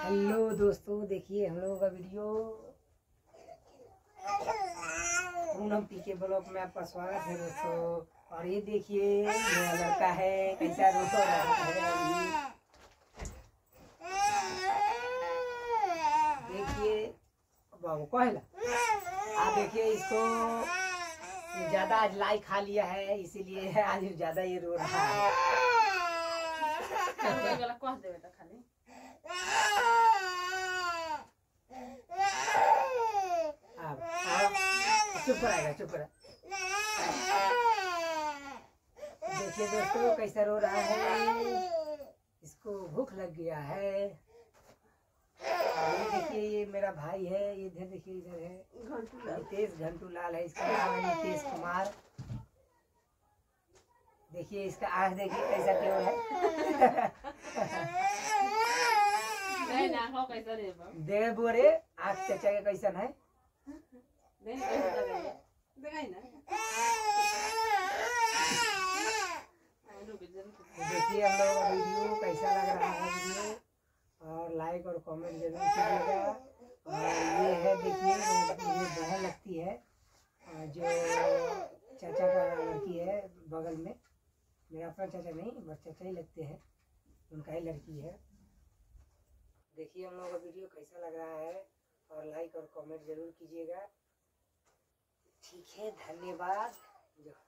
Hello दोस्तों, देखिए हम लोगों का वीडियो। पूनम पीके ब्लॉग में आपका स्वागत है दोस्तों। और ये देखिए मेरा लड़का है, कैसा रो रहा है। देखिए बाबू कहला, आप देखिए इसको, ये ज्यादा आज लाई खा लिया है, इसीलिए आज ज्यादा ये रो रहा है। चुप कराएगा, चुप करा। देखिए दोस्तों कैसा रो रहा है, इसको भूख लग गया है। ये देखिए ये मेरा भाई है, ये इधर देखिए, इधर है नितेश घंटू लाल है, इसका नाम है नितेश कुमार। देखिए इसका आँख देखिए कैसा क्यों है। देख बोरे आँख चाचा का कैसा है। देखिए हम लोगों का वीडियो कैसा लग रहा है वीडियो, और लाइक और कमेंट जरूर कीजिएगा। और ये है देखिए मुझे बहन लगती है, जो चाचा का लड़की है बगल में। मेरा अपना चाचा नहीं, बस चाचा ही लगते हैं, उनका ही लड़की है। देखिए हम लोगों का वीडियो कैसा लग रहा है, और लाइक और कमेंट जरूर कीजिएगा। ठीक है, धन्यवाद।